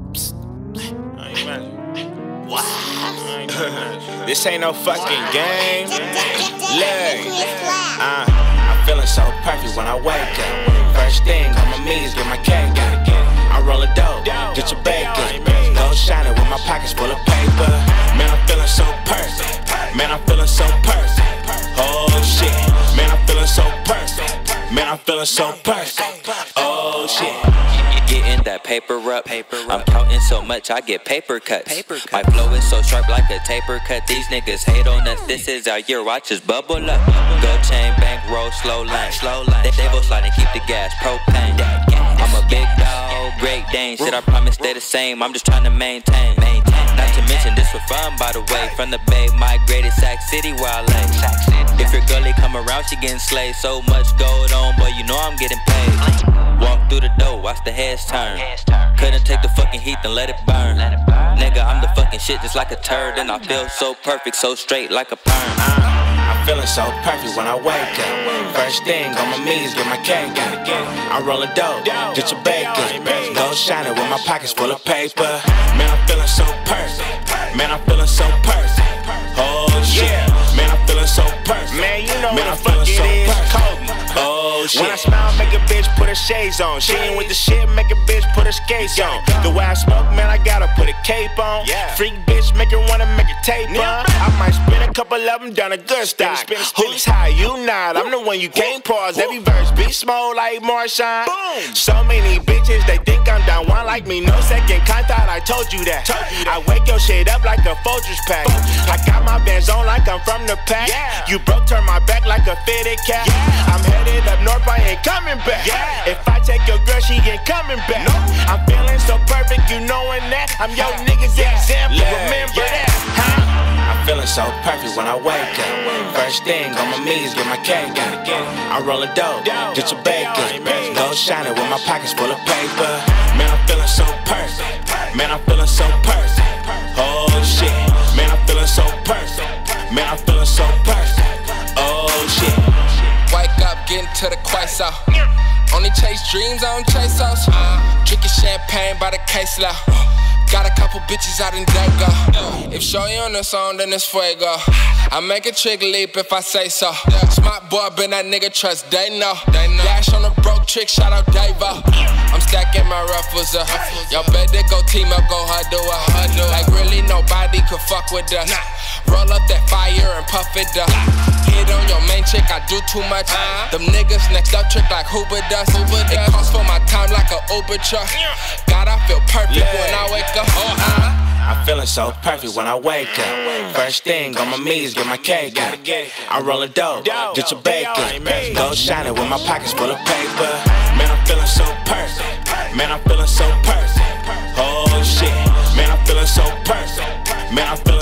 This ain't no fucking game. Look, I'm feeling so perfect when I wake up. First thing on my knees, get my cake up. I roll a dope, get your bacon. Go shining with my pockets full of paper. Man, I'm feeling so perfect. Man, I'm feeling so perfect. Oh shit. Man, I'm feeling so perfect. Man, I'm feeling so perfect. Oh shit. Getting that paper up. I'm counting so much I get paper cuts. My flow is so sharp like a taper cut. These niggas hate on us. This is our year. Watch us bubble up. Gold chain, bankroll, slow lane. They will slide and keep the gas. Propane. I'm a big dog, Great Dane. Shit, I promise stay the same. I'm just trying to maintain. Not to mention this for fun, by the way. From the Bay, migrated Sac City where I lay. If your girlie come around, she getting slayed. So much gold on, boy, you know I'm getting paid. Walk through the door, watch the heads turn. Couldn't take the fucking heat, then let it burn. Nigga, I'm the fucking shit just like a turd. And I feel so perfect, so straight like a perm. I'm feeling so perfect when I wake up. First thing on my knees, get my cake up. I roll a dope, get your bacon. Go shining with my pockets full of paper. Man, I'm feeling so perfect. Man, I'm feeling so perfect. Oh shit. Man, I'm feeling so perfect. Man, you know man, what the fuck it is, Kobe. Oh shit. When I smile, make a bitch put her shades on. She ain't with the shit, make a bitch put her skates on. The way I smoke, man, I gotta put a cape on. Freak bitch, make her wanna make a tape on. I might spin a couple of them down a good stock. Who's high, you not? I'm the one you can't pause. Every verse be small like Marshawn. So many bitches, they think I'm down one like me. No second kind, thought I told you that. I wake your shit up like a Folgers pack. I got my bands on like I'm from the pack. You broke, turn my back like a fitted cap. I'm headed up north, I ain't coming back. If I take your girl, she ain't coming back. I'm feeling so perfect, you knowing that. I'm your nigga's example, remember that, huh? I'm feeling so perfect when I wake up. First thing on my knees, get my cake up. I roll a dope, get your bacon. Go shining with my pockets full of paper. Man, I'm feeling so perfect. Man, I'm feeling so perfect. Oh shit. Man, I'm feeling so perfect. Man, I'm feeling so perfect. Oh shit. Wake up, getting to the quasar. Only chase dreams, I don't chase those. Drinking champagne by the case low. Got a couple bitches out in Dago. If shorty on the song, then it's fuego. I make a trick leap if I say so. Smart boy, been that nigga trust, they know. Dash on a broke trick, shout out Davo. I'm stacking my ruffles up. Y'all better go team up, go huddle up. Like really nobody could fuck with us. Roll up that fire and puff it up. Hit on your main chick, I do too much. Them niggas next up trick like Hoover does. It costs for my time like a Uber truck. God, I feel perfect when I wake up. I'm feeling so perfect when I wake up. First thing on my knees, get my cake up. I roll a dope, get your bacon. Go shining with my pockets full of paper. Man, I'm feeling so perfect. Man, I'm feeling so perfect. Oh shit. Man, I'm feeling so perfect. Man, I'm feeling